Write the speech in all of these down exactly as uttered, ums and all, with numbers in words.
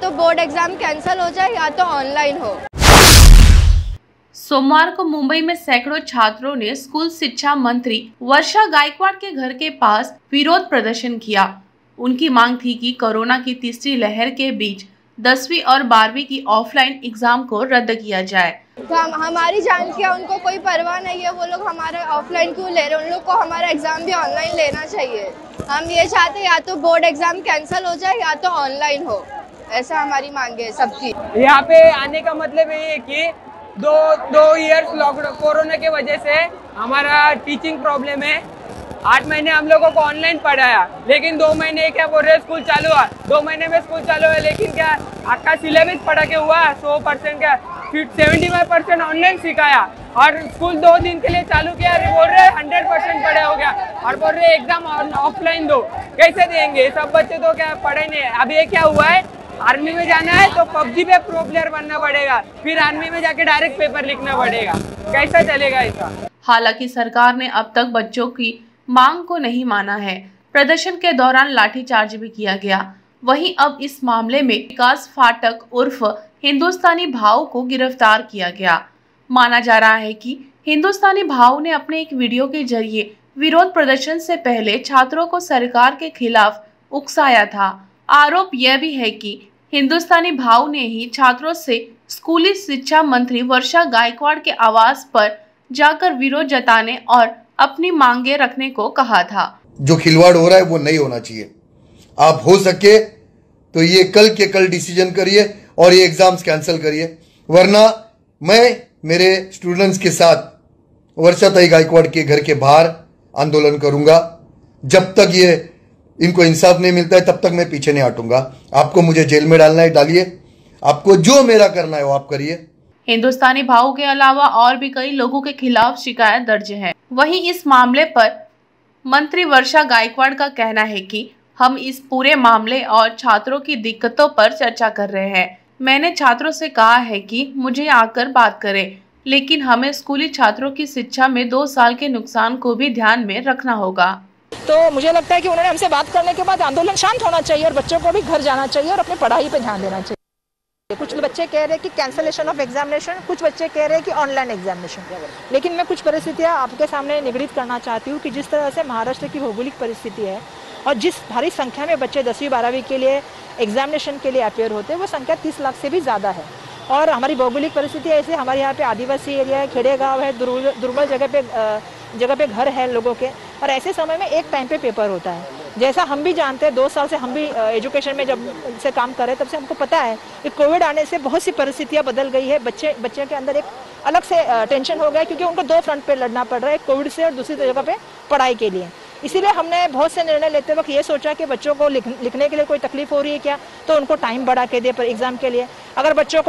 तो board exam cancel हो जाए या तो ऑनलाइन हो। सोमवार को मुंबई में सैकड़ों छात्रों ने स्कूल शिक्षा मंत्री वर्षा गायकवाड़ के घर के पास विरोध प्रदर्शन किया। उनकी मांग थी कि कोरोना की तीसरी लहर के बीच दसवीं और बारहवीं की ऑफलाइन एग्जाम को रद्द किया जाए। तो हम हमारी जान की उनको कोई परवाह नहीं है, वो लोग हमारे ऑफलाइन क्यों ले रहे हैं, उन लोग को हमारा एग्जाम भी ऑनलाइन लेना चाहिए। हम ये चाहते हैं या तो बोर्ड एग्जाम कैंसिल हो जाए या तो ऑनलाइन हो, ऐसा हमारी मांग है सबकी। यहाँ पे आने का मतलब ये है कि दो दो इयर्स लॉकडाउन कोरोना के वजह से हमारा टीचिंग प्रॉब्लम है। आठ महीने हम लोगों को ऑनलाइन पढ़ाया, लेकिन दो महीने क्या बोल रहे स्कूल चालू हुआ, दो महीने में स्कूल चालू है, लेकिन क्या आपका सिलेबस पढ़ा के हुआ सौ परसेंट का फिर सेवेंटी फाइव परसेंट ऑनलाइन सिखाया और स्कूल दो दिन के लिए चालू किया, बोल रहे हंड्रेड परसेंट पढ़े हो गया और बोल रहे एग्जाम ऑफलाइन दो। कैसे देंगे? सब बच्चे तो क्या पढ़े नहीं। अब ये क्या हुआ है, आर्मी में जाना है तो पबजी पे प्रो प्लेयर बनना पड़ेगा, फिर आर्मी में जाके डायरेक्ट पेपर लिखना पड़ेगा। कैसा चलेगा ऐसा? हालांकि सरकार ने अब तक बच्चों की मांग को नहीं माना है। प्रदर्शन के दौरान लाठीचार्ज भी किया गया। वहीं अब इस मामले में विकास फाटक उर्फ हिंदुस्तानी भाऊ को गिरफ्तार किया गया। माना जा रहा है कि हिंदुस्तानी भाऊ ने अपने एक वीडियो के जरिए विरोध प्रदर्शन से पहले छात्रों को सरकार के खिलाफ उकसाया था। आरोप यह भी है कि हिंदुस्तानी भाऊ ने ही छात्रों से स्कूली शिक्षा मंत्री वर्षा गायकवाड़ के आवास पर जाकर विरोध जताने और अपनी मांगे रखने को कहा था। जो खिलवाड़ हो रहा है वो नहीं होना चाहिए। आप हो सके तो ये कल के कल डिसीजन करिए और ये एग्जाम्स कैंसिल करिए, वरना मैं मेरे स्टूडेंट्स के साथ वर्षा ताई गायकवाड़ के घर के बाहर आंदोलन करूंगा। जब तक ये इनको इंसाफ नहीं मिलता है तब तक मैं पीछे नहीं हटूंगा। आपको मुझे जेल में डालना है डालिए, आपको जो मेरा करना है वो आप करिए। हिंदुस्तानी भाऊ के अलावा और भी कई लोगों के खिलाफ शिकायत दर्ज है। वहीं इस मामले पर मंत्री वर्षा गायकवाड़ का कहना है कि हम इस पूरे मामले और छात्रों की दिक्कतों पर चर्चा कर रहे हैं। मैंने छात्रों से कहा है कि मुझे आकर बात करें, लेकिन हमें स्कूली छात्रों की शिक्षा में दो साल के नुकसान को भी ध्यान में रखना होगा। तो मुझे लगता है कि उन्होंने हमसे बात करने के बाद आंदोलन शांत होना चाहिए और बच्चों को भी घर जाना चाहिए और अपनी पढ़ाई पे ध्यान देना चाहिए। कुछ बच्चे कह रहे हैं कि कैंसलेशन ऑफ एग्जामिनेशन, कुछ बच्चे कह रहे हैं कि ऑनलाइन एग्जामिनेशन। लेकिन मैं कुछ परिस्थितियां आपके सामने निगड़ित करना चाहती हूँ कि जिस तरह से महाराष्ट्र की भौगोलिक परिस्थिति है और जिस भारी संख्या में बच्चे दसवीं बारहवीं के लिए एग्जामिनेशन के लिए अपेयर होते हैं, वो संख्या तीस लाख से भी ज़्यादा है। और हमारी भौगोलिक परिस्थिति ऐसे, हमारे यहाँ पे आदिवासी एरिया है, खेड़े गाँव है, दुर्बल जगह पे जगह पे घर है लोगों के, और ऐसे समय में एक टाइम पे पेपर होता है। जैसा हम भी जानते हैं, दो साल से हम भी एजुकेशन में जब से काम कर रहे हैं तब से हमको पता है कि कोविड आने से बहुत सी परिस्थितियां बदल गई है। बच्चे बच्चे के अंदर एक अलग से टेंशन हो गया क्योंकि उनको दो फ्रंट पे लड़ना पड़ रहा है, कोविड से और दूसरी जगह पे पढ़ाई के लिए। इसीलिए हमने बहुत से निर्णय लेते वक्त ये सोचा कि बच्चों को लिख, लिखने के लिए कोई तकलीफ हो रही है क्या, तो उनको टाइम बढ़ा के दे पर एग्जाम के लिए। अगर बच्चों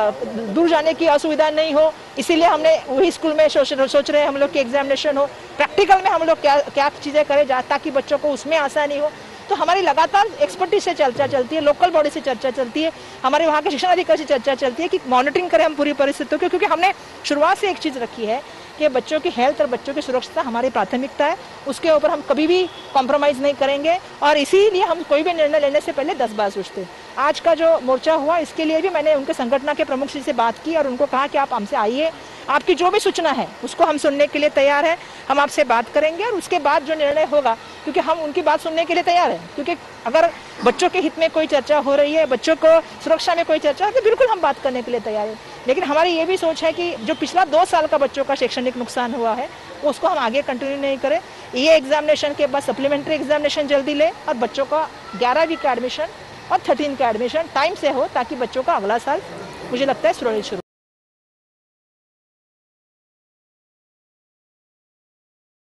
को दूर जाने की असुविधा नहीं हो, इसीलिए हमने वही स्कूल में सोच, सोच रहे हैं हम लोग की एग्जामिनेशन हो। प्रैक्टिकल में हम लोग क्या क्या चीज़ें करें ताकि बच्चों को उसमें आसानी हो। तो हमारी लगातार एक्सपर्टीज से चर्चा चलती है, लोकल बॉडी से चर्चा चलती है, हमारे वहाँ के शिक्षण अधिकारी से चर्चा चलती है कि मॉनिटरिंग करें हम पूरी परिस्थितियों की, क्योंकि हमने शुरुआत से एक चीज़ रखी है कि बच्चों की हेल्थ और बच्चों की सुरक्षा हमारी प्राथमिकता है। उसके ऊपर हम कभी भी कॉम्प्रोमाइज़ नहीं करेंगे और इसीलिए हम कोई भी निर्णय लेने से पहले दस बार सोचते। आज का जो मोर्चा हुआ, इसके लिए भी मैंने उनके संगठन के प्रमुख से बात की और उनको कहा कि आप हमसे आइए, आपकी जो भी सूचना है उसको हम सुनने के लिए तैयार हैं। हम आपसे बात करेंगे और उसके बाद जो निर्णय होगा, क्योंकि हम उनकी बात सुनने के लिए तैयार हैं, क्योंकि अगर बच्चों के हित में कोई चर्चा हो रही है, बच्चों को सुरक्षा में कोई चर्चा है, तो बिल्कुल हम बात करने के लिए तैयार हैं। लेकिन हमारी ये भी सोच है कि जो पिछला दो साल का बच्चों का शैक्षणिक नुकसान हुआ है उसको हम आगे कंटिन्यू नहीं करें। ये एग्जामिनेशन के बाद सप्लीमेंट्री एग्जामिनेशन जल्दी ले और बच्चों का ग्यारहवीं का एडमिशन और थर्टीन का एडमिशन टाइम से हो, ताकि बच्चों का अगला साल मुझे लगता है सुरक्षित शुरू